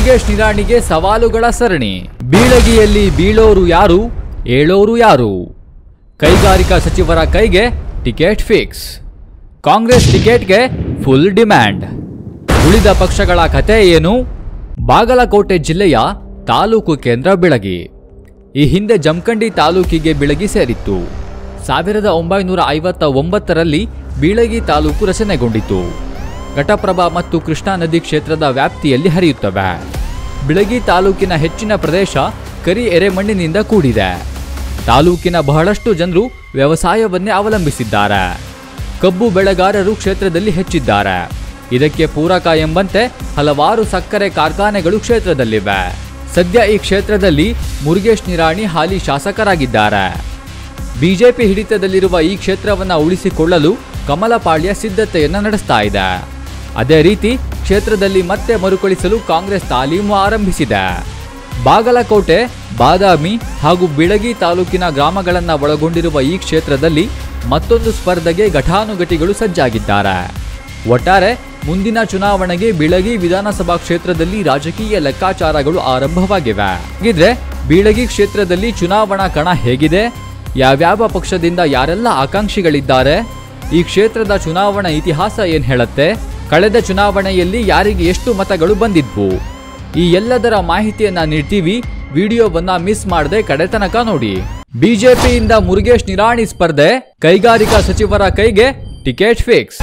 ಮುರುಗೇಶ್ ನಿರಾಣಿಗೆ ಸವಾಲುಗಳ ಸರಣಿ. ಬೀಳಗಿಯಲ್ಲಿ ಬೀಳೋರು ಯಾರು, ಏಳೋರು ಯಾರು? ಕೈಗಾರಿಕಾ ಸಚಿವರ ಕೈಗೆ ಟಿಕೆಟ್ ಫಿಕ್ಸ್. ಕಾಂಗ್ರೆಸ್ ಟಿಕೆಟ್ಗೆ ಫುಲ್ ಡಿಮ್ಯಾಂಡ್. ಉಳಿದ ಪಕ್ಷಗಳ ಕತೆ ಏನು? ಬಾಗಲಕೋಟೆ ಜಿಲ್ಲೆಯ ತಾಲೂಕು ಕೇಂದ್ರ ಬಿಳಗಿ. ಈ ಹಿಂದೆ ಜಮಖಂಡಿ ತಾಲೂಕಿಗೆ ಬಿಳಗಿ ಸೇರಿತ್ತು. 1959ರಲ್ಲಿ ಬೀಳಗಿ ತಾಲೂಕು ರಚನೆಗೊಂಡಿತು. ಘಟಪ್ರಭಾ ಮತ್ತು ಕೃಷ್ಣಾ ನದಿ ಕ್ಷೇತ್ರದ ವ್ಯಾಪ್ತಿಯಲ್ಲಿ ಹರಿಯುತ್ತವೆ. ಬಿಳಗಿ ತಾಲೂಕಿನ ಹೆಚ್ಚಿನ ಪ್ರದೇಶ ಕರಿ ಎರೆಮಣ್ಣಿನಿಂದ ಕೂಡಿದೆ. ತಾಲೂಕಿನ ಬಹಳಷ್ಟು ಜನರು ವ್ಯವಸಾಯವನ್ನೇ ಅವಲಂಬಿಸಿದ್ದಾರೆ. ಕಬ್ಬು ಬೆಳೆಗಾರರು ಕ್ಷೇತ್ರದಲ್ಲಿ ಹೆಚ್ಚಿದ್ದಾರೆ. ಇದಕ್ಕೆ ಪೂರಕ ಎಂಬಂತೆ ಹಲವಾರು ಸಕ್ಕರೆ ಕಾರ್ಖಾನೆಗಳು ಕ್ಷೇತ್ರದಲ್ಲಿವೆ. ಸದ್ಯ ಈ ಕ್ಷೇತ್ರದಲ್ಲಿ ಮುರುಗೇಶ್ ನಿರಾಣಿ ಹಾಲಿ ಶಾಸಕರಾಗಿದ್ದಾರೆ. ಬಿಜೆಪಿ ಹಿಡಿತದಲ್ಲಿರುವ ಈ ಕ್ಷೇತ್ರವನ್ನು ಉಳಿಸಿಕೊಳ್ಳಲು ಕಮಲಪಾಳ್ಯ ಸಿದ್ಧತೆಯನ್ನು ನಡೆಸ್ತಾ ಇದೆ. ಅದೇ ರೀತಿ ಕ್ಷೇತ್ರದಲ್ಲಿ ಮತ್ತೆ ಮರುಕಳಿಸಲು ಕಾಂಗ್ರೆಸ್ ತಾಲೀಮು ಆರಂಭಿಸಿದೆ. ಬಾಗಲಕೋಟೆ, ಬಾದಾಮಿ ಹಾಗೂ ಬಿಳಗಿ ತಾಲೂಕಿನ ಗ್ರಾಮಗಳನ್ನು ಒಳಗೊಂಡಿರುವ ಈ ಕ್ಷೇತ್ರದಲ್ಲಿ ಮತ್ತೊಂದು ಸ್ಪರ್ಧೆಗೆ ಘಟಾನುಘಟಿಗಳು ಸಜ್ಜಾಗಿದ್ದಾರೆ. ಒಟ್ಟಾರೆ ಮುಂದಿನ ಚುನಾವಣೆಗೆ ಬಿಳಗಿ ವಿಧಾನಸಭಾ ಕ್ಷೇತ್ರದಲ್ಲಿ ರಾಜಕೀಯ ಲೆಕ್ಕಾಚಾರಗಳು ಆರಂಭವಾಗಿವೆ. ಹಾಗಿದ್ರೆ ಬಿಳಗಿ ಕ್ಷೇತ್ರದಲ್ಲಿ ಚುನಾವಣಾ ಕಣ ಹೇಗಿದೆ? ಯಾವ್ಯಾವ ಪಕ್ಷದಿಂದ ಯಾರೆಲ್ಲ ಆಕಾಂಕ್ಷಿಗಳಿದ್ದಾರೆ? ಈ ಕ್ಷೇತ್ರದ ಚುನಾವಣಾ ಇತಿಹಾಸ ಏನ್ ಹೇಳುತ್ತೆ? ಕಳೆದ ಚುನಾವಣೆಯಲ್ಲಿ ಯಾರಿಗೆ ಎಷ್ಟು ಮತಗಳು ಬಂದಿದ್ವು? ಈ ಎಲ್ಲದರ ಮಾಹಿತಿಯನ್ನ ನೀಡ್ತೀವಿ. ವಿಡಿಯೋವನ್ನ ಮಿಸ್ ಮಾಡದೆ ಕಡೆತನಕ ನೋಡಿ. ಬಿಜೆಪಿಯಿಂದ ಮುರುಗೇಶ್ ನಿರಾಣಿ ಸ್ಪರ್ಧೆ, ಕೈಗಾರಿಕಾ ಸಚಿವರ ಕೈಗೆ ಟಿಕೆಟ್ ಫಿಕ್ಸ್.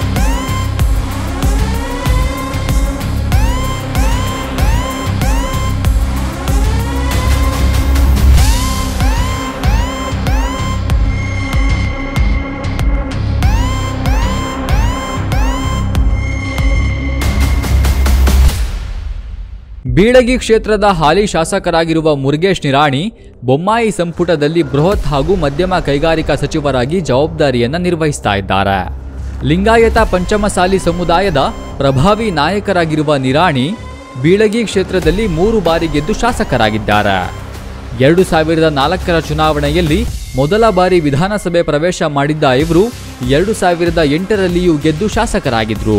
ಬೀಳಗಿ ಕ್ಷೇತ್ರದ ಹಾಲಿ ಶಾಸಕರಾಗಿರುವ ಮುರುಗೇಶ್ ನಿರಾಣಿ ಬೊಮ್ಮಾಯಿ ಸಂಪುಟದಲ್ಲಿ ಬೃಹತ್ ಹಾಗೂ ಮಧ್ಯಮ ಕೈಗಾರಿಕಾ ಸಚಿವರಾಗಿ ಜವಾಬ್ದಾರಿಯನ್ನು ನಿರ್ವಹಿಸ್ತಾ ಇದ್ದಾರೆ. ಲಿಂಗಾಯತ ಪಂಚಮಸಾಲಿ ಸಮುದಾಯದ ಪ್ರಭಾವಿ ನಾಯಕರಾಗಿರುವ ನಿರಾಣಿ ಬೀಳಗಿ ಕ್ಷೇತ್ರದಲ್ಲಿ 3 ಬಾರಿ ಗೆದ್ದು ಶಾಸಕರಾಗಿದ್ದಾರೆ. 2004ರ ಚುನಾವಣೆಯಲ್ಲಿ ಮೊದಲ ಬಾರಿ ವಿಧಾನಸಭೆ ಪ್ರವೇಶ ಮಾಡಿದ್ದ ಇವರು 2008ರಲ್ಲಿಯೂ ಗೆದ್ದು ಶಾಸಕರಾಗಿದ್ರು.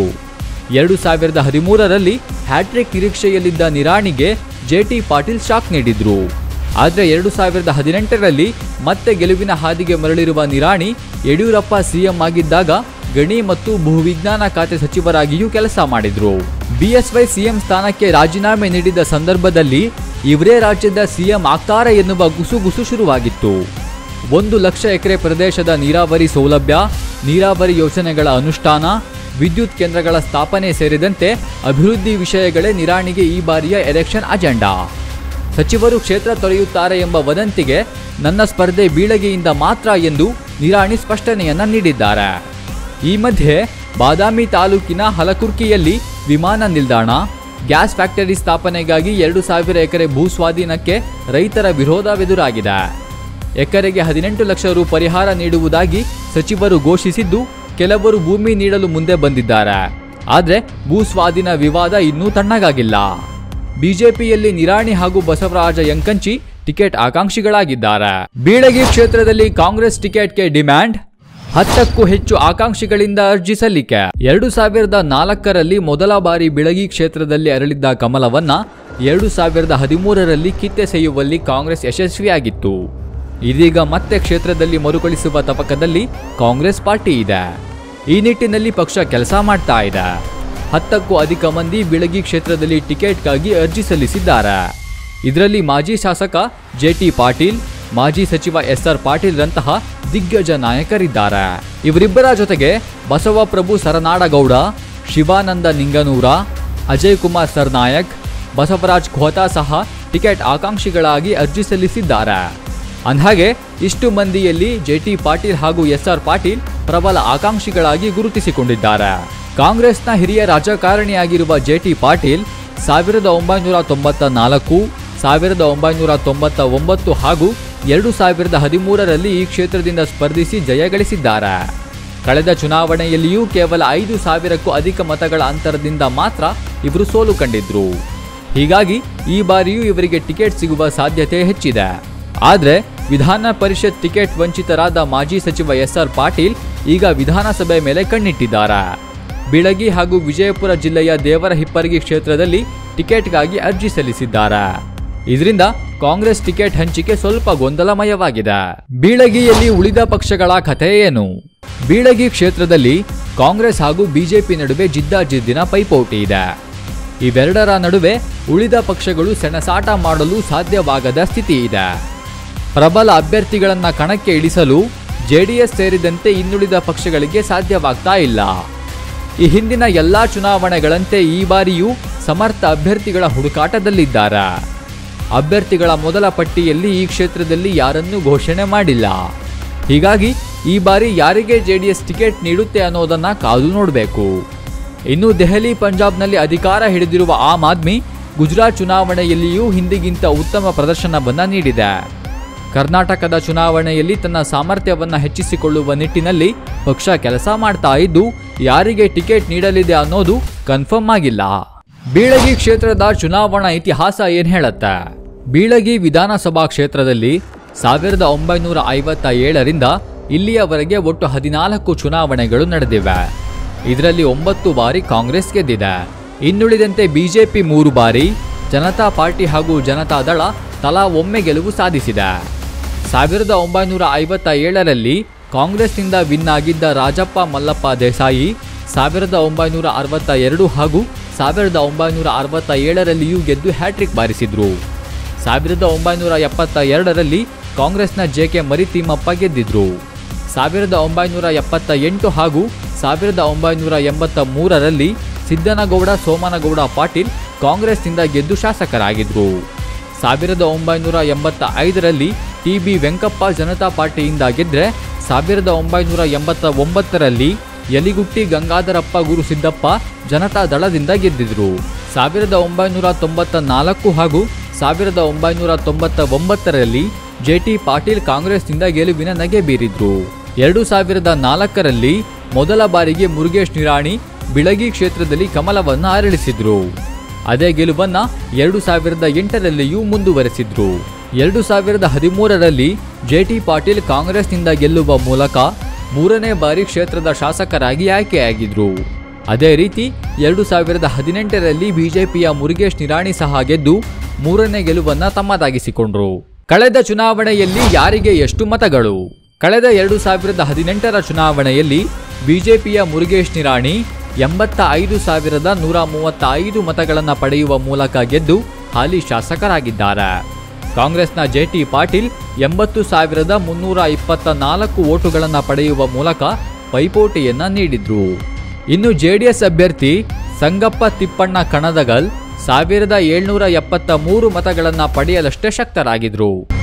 2013ರಲ್ಲಿ ಹ್ಯಾಟ್ರಿಕ್ ನಿರೀಕ್ಷೆಯಲ್ಲಿದ್ದ ನಿರಾಣಿಗೆ ಜೆಟಿ ಪಾಟೀಲ್ ಶಾಕ್ ನೀಡಿದ್ರು. ಆದರೆ 2018ರಲ್ಲಿ ಮತ್ತೆ ಗೆಲುವಿನ ಹಾದಿಗೆ ಮರಳಿರುವ ನಿರಾಣಿ ಯಡಿಯೂರಪ್ಪ ಸಿಎಂ ಆಗಿದ್ದಾಗ ಗಣಿ ಮತ್ತು ಭೂವಿಜ್ಞಾನ ಖಾತೆ ಸಚಿವರಾಗಿಯೂ ಕೆಲಸ ಮಾಡಿದ್ರು. ಬಿಎಸ್ವೈ ಸಿಎಂ ಸ್ಥಾನಕ್ಕೆ ರಾಜೀನಾಮೆ ನೀಡಿದ ಸಂದರ್ಭದಲ್ಲಿ ಇವರೇ ರಾಜ್ಯದ ಸಿಎಂ ಆಗ್ತಾರೆ ಎನ್ನುವ ಗುಸುಗುಸು ಶುರುವಾಗಿತ್ತು. 1 ಲಕ್ಷ ಎಕರೆ ಪ್ರದೇಶದ ನೀರಾವರಿ ಸೌಲಭ್ಯ, ನೀರಾವರಿ ಯೋಜನೆಗಳ ಅನುಷ್ಠಾನ, ವಿದ್ಯುತ್ ಕೇಂದ್ರಗಳ ಸ್ಥಾಪನೆ ಸೇರಿದಂತೆ ಅಭಿವೃದ್ಧಿ ವಿಷಯಗಳೇ ನಿರಾಣಿಗೆ ಈ ಬಾರಿಯ ಎಲೆಕ್ಷನ್ ಅಜೆಂಡಾ. ಸಚಿವರು ಕ್ಷೇತ್ರ ತೊರೆಯುತ್ತಾರೆ ಎಂಬ ವದಂತಿಗೆ ನನ್ನ ಸ್ಪರ್ಧೆ ಬೀಳಗಿಯಿಂದ ಮಾತ್ರ ಎಂದು ನಿರಾಣಿ ಸ್ಪಷ್ಟನೆಯನ್ನ ನೀಡಿದ್ದಾರೆ. ಈ ಮಧ್ಯೆ ಬಾದಾಮಿ ತಾಲೂಕಿನ ಹಲಕುರ್ಕಿಯಲ್ಲಿ ವಿಮಾನ ನಿಲ್ದಾಣ, ಗ್ಯಾಸ್ ಫ್ಯಾಕ್ಟರಿ ಸ್ಥಾಪನೆಗಾಗಿ 2000 ಎಕರೆ ಭೂ ಸ್ವಾಧೀನಕ್ಕೆ ರೈತರ ವಿರೋಧವೆದುರಾಗಿದೆ. ಎಕರೆಗೆ 18 ಲಕ್ಷ ರು ಪರಿಹಾರ ನೀಡುವುದಾಗಿ ಸಚಿವರು ಘೋಷಿಸಿದ್ದು, ಕೆಲವರು ಭೂಮಿ ನೀಡಲು ಮುಂದೆ ಬಂದಿದ್ದಾರೆ. ಆದರೆ ಭೂ ಸ್ವಾಧೀನ ವಿವಾದ ಇನ್ನೂ ತಣ್ಣಗಾಗಿಲ್ಲ. ಬಿಜೆಪಿಯಲ್ಲಿ ನಿರಾಣಿ ಹಾಗೂ ಬಸವರಾಜ ಯಂಕಂಚಿ ಟಿಕೆಟ್ ಆಕಾಂಕ್ಷಿಗಳಾಗಿದ್ದಾರೆ. ಬೀಳಗಿ ಕ್ಷೇತ್ರದಲ್ಲಿ ಕಾಂಗ್ರೆಸ್ ಟಿಕೆಟ್ಗೆ ಡಿಮ್ಯಾಂಡ್. 10ಕ್ಕೂ ಹೆಚ್ಚು ಆಕಾಂಕ್ಷಿಗಳಿಂದ ಅರ್ಜಿ ಸಲ್ಲಿಕೆ. 2004ರಲ್ಲಿ ಮೊದಲ ಬಾರಿ ಬೀಳಗಿ ಕ್ಷೇತ್ರದಲ್ಲಿ ಅರಳಿದ್ದ ಕಮಲವನ್ನ 2013ರಲ್ಲಿ ಕಿತ್ತೆಸೆಯುವಲ್ಲಿ ಕಾಂಗ್ರೆಸ್ ಯಶಸ್ವಿಯಾಗಿತ್ತು. ಇದೀಗ ಮತ್ತೆ ಕ್ಷೇತ್ರದಲ್ಲಿ ಮರುಕಳಿಸುವ ತಪಕದಲ್ಲಿ ಕಾಂಗ್ರೆಸ್ ಪಾರ್ಟಿ ಇದೆ. ಈ ನಿಟ್ಟಿನಲ್ಲಿ ಪಕ್ಷ ಕೆಲಸ ಮಾಡ್ತಾ ಇದೆ. 10ಕ್ಕೂ ಅಧಿಕ ಮಂದಿ ಬೀಳಗಿ ಕ್ಷೇತ್ರದಲ್ಲಿ ಟಿಕೆಟ್ಗಾಗಿ ಅರ್ಜಿ ಸಲ್ಲಿಸಿದ್ದಾರೆ. ಇದರಲ್ಲಿ ಮಾಜಿ ಶಾಸಕ ಜೆಟಿ ಪಾಟೀಲ್, ಮಾಜಿ ಸಚಿವ ಎಸ್ಆರ್ ಪಾಟೀಲ್ ರಂತಹ ದಿಗ್ಗಜ ನಾಯಕರಿದ್ದಾರೆ. ಇವರಿಬ್ಬರ ಜೊತೆಗೆ ಬಸವಪ್ರಭು ಸರನಾಡಗೌಡ, ಶಿವಾನಂದ ನಿಂಗನೂರ, ಅಜಯ್ ಕುಮಾರ್ ಸರ್ನಾಯಕ್, ಬಸವರಾಜ್ ಖೋತಾ ಸಹ ಟಿಕೆಟ್ ಆಕಾಂಕ್ಷಿಗಳಾಗಿ ಅರ್ಜಿ ಸಲ್ಲಿಸಿದ್ದಾರೆ. ಅಂದಹಾಗೆ ಇಷ್ಟು ಮಂದಿಯಲ್ಲಿ ಜೆಟಿ ಪಾಟೀಲ್ ಹಾಗೂ ಎಸ್ಆರ್ ಪಾಟೀಲ್ ಪ್ರಬಲ ಆಕಾಂಕ್ಷಿಗಳಾಗಿ ಗುರುತಿಸಿಕೊಂಡಿದ್ದಾರೆ. ಕಾಂಗ್ರೆಸ್ನ ಹಿರಿಯ ರಾಜಕಾರಣಿಯಾಗಿರುವ ಜೆಟಿ ಪಾಟೀಲ್ 1994, 1999 ಹಾಗೂ 2013ರಲ್ಲಿ ಈ ಕ್ಷೇತ್ರದಿಂದ ಸ್ಪರ್ಧಿಸಿ ಜಯಗಳಿಸಿದ್ದಾರೆ. ಕಳೆದ ಚುನಾವಣೆಯಲ್ಲಿಯೂ ಕೇವಲ 5,000ಕ್ಕೂ ಅಧಿಕ ಮತಗಳ ಅಂತರದಿಂದ ಮಾತ್ರ ಇವರು ಸೋಲು ಕಂಡಿದ್ರು. ಹೀಗಾಗಿ ಈ ಬಾರಿಯೂ ಇವರಿಗೆ ಟಿಕೆಟ್ ಸಿಗುವ ಸಾಧ್ಯತೆ ಹೆಚ್ಚಿದೆ. ಆದರೆ ವಿಧಾನ ಪರಿಷತ್ ಟಿಕೆಟ್ ವಂಚಿತರಾದ ಮಾಜಿ ಸಚಿವ ಎಸ್ಆರ್ ಪಾಟೀಲ್ ಈಗ ವಿಧಾನಸಭೆ ಮೇಲೆ ಕಣ್ಣಿಟ್ಟಿದ್ದಾರೆ. ಬೀಳಗಿ ಹಾಗೂ ವಿಜಯಪುರ ಜಿಲ್ಲೆಯ ದೇವರಹಿಪ್ಪರಗಿ ಕ್ಷೇತ್ರದಲ್ಲಿ ಟಿಕೆಟ್ಗಾಗಿ ಅರ್ಜಿ ಸಲ್ಲಿಸಿದ್ದಾರೆ. ಇದರಿಂದ ಕಾಂಗ್ರೆಸ್ ಟಿಕೆಟ್ ಹಂಚಿಕೆ ಸ್ವಲ್ಪ ಗೊಂದಲಮಯವಾಗಿದೆ. ಬೀಳಗಿಯಲ್ಲಿ ಉಳಿದ ಪಕ್ಷಗಳ ಕಥೆ ಏನು? ಬೀಳಗಿ ಕ್ಷೇತ್ರದಲ್ಲಿ ಕಾಂಗ್ರೆಸ್ ಹಾಗೂ ಬಿಜೆಪಿ ನಡುವೆ ಜಿದ್ದಾಜಿದ್ದಿನ ಪೈಪೋಟಿ ಇದೆ. ಇವೆರಡರ ನಡುವೆ ಉಳಿದ ಪಕ್ಷಗಳು ಸೆಣಸಾಟ ಮಾಡಲು ಸಾಧ್ಯವಾಗದ ಸ್ಥಿತಿ ಇದೆ. ಪ್ರಬಲ ಅಭ್ಯರ್ಥಿಗಳನ್ನ ಕಣಕ್ಕೆ ಇಳಿಸಲು ಜೆಡಿಎಸ್ ಸೇರಿದಂತೆ ಇನ್ನುಳಿದ ಪಕ್ಷಗಳಿಗೆ ಸಾಧ್ಯವಾಗ್ತಾ ಇಲ್ಲ. ಈ ಹಿಂದಿನ ಎಲ್ಲಾ ಚುನಾವಣೆಗಳಂತೆ ಈ ಬಾರಿಯೂ ಸಮರ್ಥ ಅಭ್ಯರ್ಥಿಗಳ ಹುಡುಕಾಟದಲ್ಲಿದ್ದಾರೆ. ಅಭ್ಯರ್ಥಿಗಳ ಮೊದಲ ಪಟ್ಟಿಯಲ್ಲಿ ಈ ಕ್ಷೇತ್ರದಲ್ಲಿ ಯಾರನ್ನೂ ಘೋಷಣೆ ಮಾಡಿಲ್ಲ. ಹೀಗಾಗಿ ಈ ಬಾರಿ ಯಾರಿಗೆ ಜೆಡಿಎಸ್ ಟಿಕೆಟ್ ನೀಡುತ್ತೆ ಅನ್ನೋದನ್ನ ಕಾದು ನೋಡಬೇಕು. ಇನ್ನು ದೆಹಲಿ, ಪಂಜಾಬ್ನಲ್ಲಿ ಅಧಿಕಾರ ಹಿಡಿದಿರುವ ಆಮ್ ಆದ್ಮಿ ಗುಜರಾತ್ ಚುನಾವಣೆಯಲ್ಲಿಯೂ ಹಿಂದಿಗಿಂತ ಉತ್ತಮ ಪ್ರದರ್ಶನವನ್ನ ನೀಡಿದೆ. ಕರ್ನಾಟಕದ ಚುನಾವಣೆಯಲ್ಲಿ ತನ್ನ ಸಾಮರ್ಥ್ಯವನ್ನ ಹೆಚ್ಚಿಸಿಕೊಳ್ಳುವ ನಿಟ್ಟಿನಲ್ಲಿ ಪಕ್ಷ ಕೆಲಸ ಮಾಡ್ತಾ ಇದ್ದು, ಯಾರಿಗೆ ಟಿಕೆಟ್ ನೀಡಲಿದೆ ಅನ್ನೋದು ಕನ್ಫರ್ಮ್ ಆಗಿಲ್ಲ. ಬೀಳಗಿ ಕ್ಷೇತ್ರದ ಚುನಾವಣಾ ಇತಿಹಾಸ ಏನ್ ಹೇಳುತ್ತೆ? ಬೀಳಗಿ ವಿಧಾನಸಭಾ ಕ್ಷೇತ್ರದಲ್ಲಿ 1957ರಿಂದ ಇಲ್ಲಿಯವರೆಗೆ ಒಟ್ಟು 14 ಚುನಾವಣೆಗಳು ನಡೆದಿವೆ. ಇದರಲ್ಲಿ 9 ಬಾರಿ ಕಾಂಗ್ರೆಸ್ ಗೆದ್ದಿದೆ. ಇನ್ನುಳಿದಂತೆ ಬಿಜೆಪಿ 3 ಬಾರಿ, ಜನತಾ ಪಾರ್ಟಿ ಹಾಗೂ ಜನತಾದಳ ತಲಾ ಒಮ್ಮೆ ಗೆಲುವು ಸಾಧಿಸಿದೆ. 1957ರಲ್ಲಿ ಕಾಂಗ್ರೆಸ್ನಿಂದ ವಿನ್ ಆಗಿದ್ದ ರಾಜಪ್ಪ ಮಲ್ಲಪ್ಪ ದೇಸಾಯಿ 1962 ಹಾಗೂ 1967ರಲ್ಲಿಯೂ ಗೆದ್ದು ಹ್ಯಾಟ್ರಿಕ್ ಬಾರಿಸಿದ್ರು. 1972ರಲ್ಲಿ ಕಾಂಗ್ರೆಸ್ನ ಜೆಕೆ ಮರಿತಿಮ್ಮಪ್ಪ ಗೆದ್ದಿದ್ರು. 1978 ಹಾಗೂ 1983ರಲ್ಲಿ ಸಿದ್ದನಗೌಡ ಸೋಮನಗೌಡ ಪಾಟೀಲ್ ಕಾಂಗ್ರೆಸ್ನಿಂದ ಗೆದ್ದು ಶಾಸಕರಾಗಿದ್ರು. 1985ರಲ್ಲಿ ಟಿ.ಬಿ. ವೆಂಕಪ್ಪ ಜನತಾ ಪಾರ್ಟಿಯಿಂದ ಗೆದ್ರೆ 1989ರಲ್ಲಿ ಯಲಿಗುಟ್ಟಿ ಗಂಗಾಧರಪ್ಪ ಗುರುಸಿದ್ದಪ್ಪ ಜನತಾ ದಳದಿಂದ ಗೆದ್ದಿದ್ರು. 1994 ಹಾಗೂ 1999ರಲ್ಲಿ ಜೆ.ಟಿ. ಪಾಟೀಲ್ ಕಾಂಗ್ರೆಸ್ನಿಂದ ಗೆಲುವಿನ ನಗೆ ಬೀರಿದ್ರು. 2004ರಲ್ಲಿ ಮೊದಲ ಬಾರಿಗೆ ಮುರುಗೇಶ್ ನಿರಾಣಿ ಬೀಳಗಿ ಕ್ಷೇತ್ರದಲ್ಲಿ ಕಮಲವನ್ನ ಅರಳಿಸಿದ್ರು. ಅದೇ ಗೆಲುವನ್ನ 2008ರಲ್ಲಿಯೂ ಮುಂದುವರೆಸಿದ್ರು. 2013ರಲ್ಲಿ ಜೆ.ಟಿ. ಪಾಟೀಲ್ ಕಾಂಗ್ರೆಸ್ನಿಂದ ಗೆಲ್ಲುವ ಮೂಲಕ 3ನೇ ಬಾರಿ ಕ್ಷೇತ್ರದ ಶಾಸಕರಾಗಿ ಆಯ್ಕೆಯಾಗಿದ್ರು. ಅದೇ ರೀತಿ 2018ರಲ್ಲಿ ಬಿಜೆಪಿಯ ಮುರುಗೇಶ್ ನಿರಾಣಿ ಸಹ ಗೆದ್ದು 3ನೇ ಗೆಲುವನ್ನ ತಮ್ಮದಾಗಿಸಿಕೊಂಡ್ರು. ಕಳೆದ ಚುನಾವಣೆಯಲ್ಲಿ ಯಾರಿಗೆ ಎಷ್ಟು ಮತಗಳು? ಕಳೆದ 2018ರ ಚುನಾವಣೆಯಲ್ಲಿ ಬಿಜೆಪಿಯ ಮುರುಗೇಶ್ ನಿರಾಣಿ 85,135 ಮತಗಳನ್ನು ಪಡೆಯುವ ಮೂಲಕ ಗೆದ್ದು ಹಾಲಿ ಶಾಸಕರಾಗಿದ್ದಾರೆ. ಕಾಂಗ್ರೆಸ್ನ ಜೆ.ಟಿ. ಪಾಟೀಲ್ 80,324 ಓಟುಗಳನ್ನು ಪಡೆಯುವ ಮೂಲಕ ಪೈಪೋಟಿಯನ್ನ ನೀಡಿದ್ರು. ಇನ್ನು ಜೆಡಿಎಸ್ ಅಭ್ಯರ್ಥಿ ಸಂಗಪ್ಪ ತಿಪ್ಪಣ್ಣ ಕಣದಗಲ್ 1,773 ಮತಗಳನ್ನು ಪಡೆಯಲಷ್ಟೇ ಶಕ್ತರಾಗಿದ್ರು.